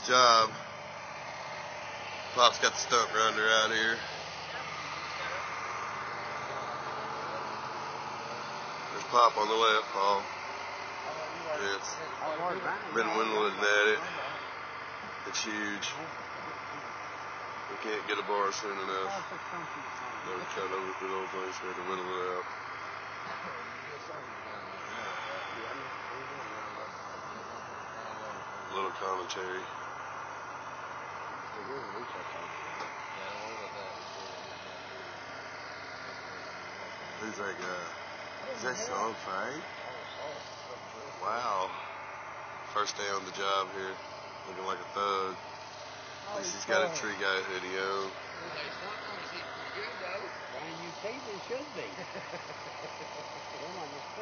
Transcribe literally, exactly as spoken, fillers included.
job. Pop's got the stump grinder out here. There's Pop on the left, Paul. It's been windowing at it. It's huge. We can't get a bar soon enough. They're cut over the old place here to whittle it out. A little commentary. Who's that guy? Is that Song Fang? Wow. First day on the job here. Looking like a thug. At least he's got a tree guy hoodie on. You think it should be.